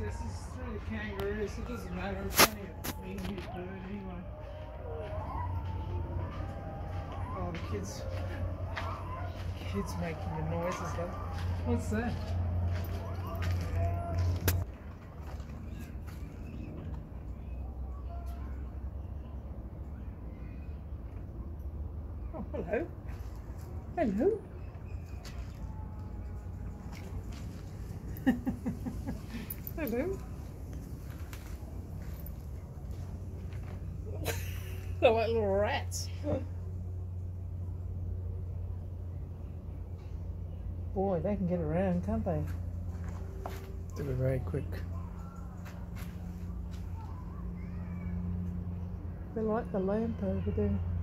access is through the kangaroos. It doesn't matter. It's only a minute bird anyway. Oh, the kids making the noises though. What's that? Oh, hello. Hello. Hello. They're like little rats. Boy, they can get around, can't they? They were very quick. They're like the lamp over there.